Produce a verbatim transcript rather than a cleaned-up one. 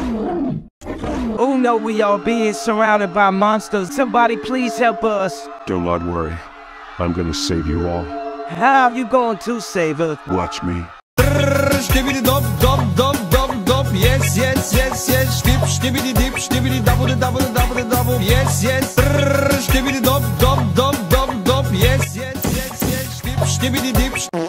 Oh no, we are being surrounded by monsters. Somebody please help us. Do not worry. I'm gonna save you all. How are you going to save us? Watch me. Brrrr Skibidi dop dop dop dop dop. Yes yes yes yes. Dip skibidi dip skibidi double double double double. Yes yes. Brrrr Skibidi dop dop dop dop dop. Yes yes yes yes. Dip skibidi dip.